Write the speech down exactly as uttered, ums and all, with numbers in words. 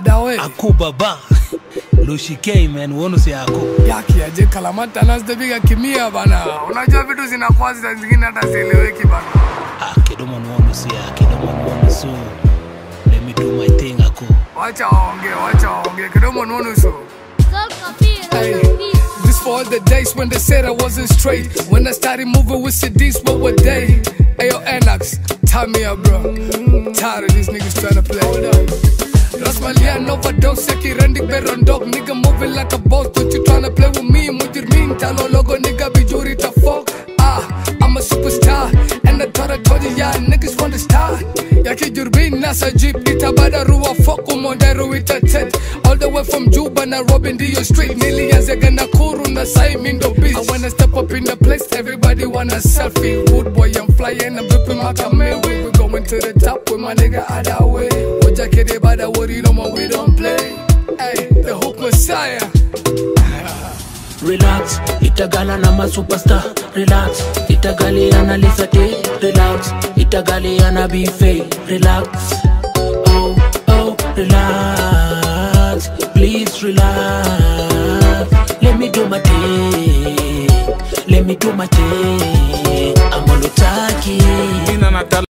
Adawe Aku baba Lushikei man, wonu si ako Yaki aje kalamata nasdebiga kimia bana. Unajua vitu zinakuwa zingine hata sieleweki bana. Ah, kidomo wonu si ya, kidomo wonu so let me do my thing ako. Wacha waonge, wacha waonge, kidomo wonu so. Hey, this for all the days when they said I wasn't straight. When I started moving with C Ds, what were they? Ayo Enox, tie me up bro. Tired of these niggas trying to play. Hold up. Lost my lian overdose, seki rendik beron dog. Nigga moving like a boss, but you tryna play with me. Mujir mean, talo logo nigga bijuri ta fuck. Ah, I'm a superstar, and I thought I told you, yeah, niggas want to start. Yaki jurbin nasa jeep, itabada ruwa fuck umondero ita tet. All the way from Juba, Nairobi, Dio Street. Millions gonna kuru na sai mindo beach. And when I step up in the place, everybody want a selfie. Good boy, I'm flying, I'm ripping my camel. We going to the top with my nigga Adawe. Oja kede bada worry no more, we don't play. Hey, the hook messiah. Relax, itagala na ma superstar. Relax, itagali analisa te. Relax, itagali ana be fake. Relax, oh oh relax, please relax. Let me do my thing, let me do my thing.